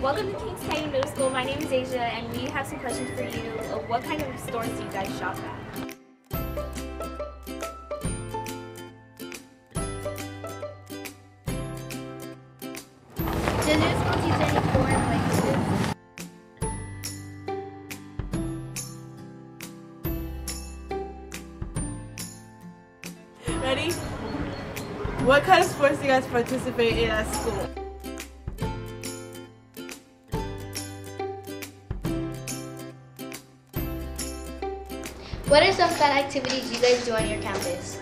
Welcome to King's Middle School. My name is Asia, and we have some questions for you. What kind of stores do you guys shop at? Does your school teach any foreign languages? Ready? What kind of sports do you guys participate in at school? What are some fun activities you guys do on your campus?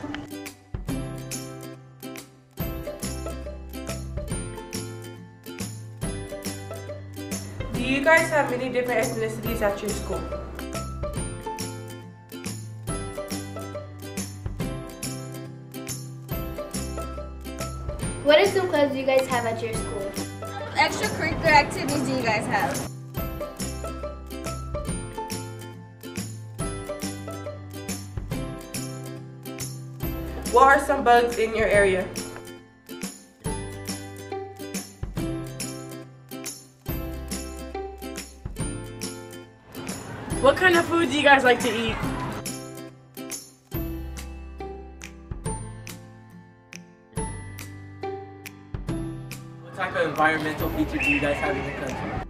Do you guys have many different ethnicities at your school? What are some clubs you guys have at your school? Extracurricular activities do you guys have? What are some bugs in your area? What kind of food do you guys like to eat? What type of environmental features do you guys have in the country?